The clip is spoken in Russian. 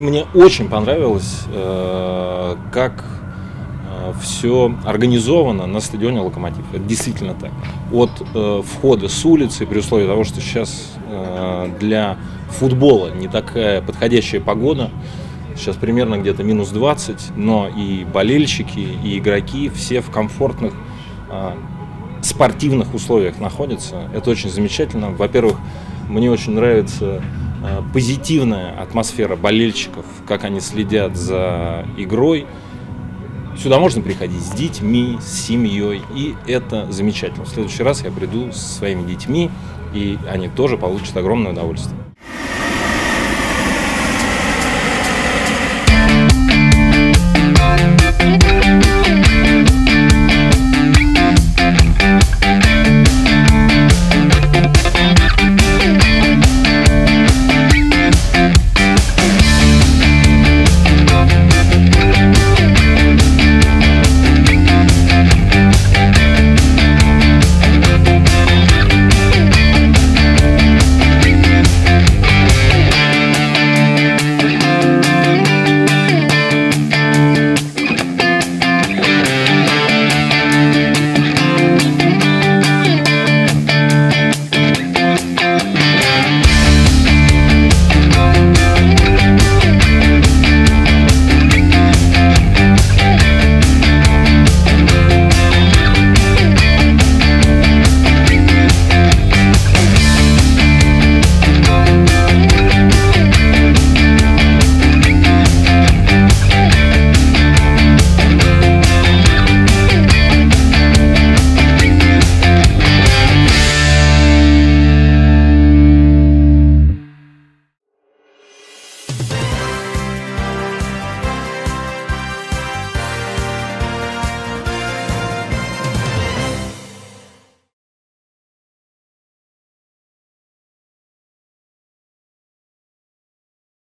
Мне очень понравилось, как все организовано на стадионе «Локомотив». Это действительно так. От входа с улицы, при условии того, что сейчас для футбола не такая подходящая погода, сейчас примерно где-то минус 20, но и болельщики, и игроки все в комфортных спортивных условиях находятся. Это очень замечательно. Во-первых, мне очень нравится позитивная атмосфера болельщиков, как они следят за игрой. Сюда можно приходить с детьми, с семьей, и это замечательно. В следующий раз я приду со своими детьми, и они тоже получат огромное удовольствие.